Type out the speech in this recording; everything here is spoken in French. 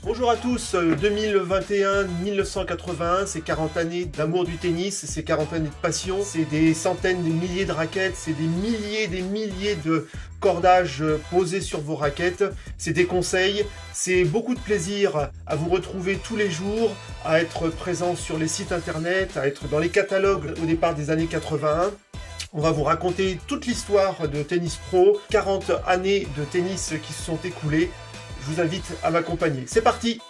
Bonjour à tous, 2021, 1981, c'est 40 années d'amour du tennis, c'est 40 années de passion, c'est des centaines, des milliers de raquettes, c'est des milliers de cordages posés sur vos raquettes, c'est des conseils, c'est beaucoup de plaisir à vous retrouver tous les jours, à être présent sur les sites internet, à être dans les catalogues au départ des années 81. On va vous raconter toute l'histoire de Tennis Pro, 40 années de tennis qui se sont écoulées. Je vous invite à m'accompagner. C'est parti!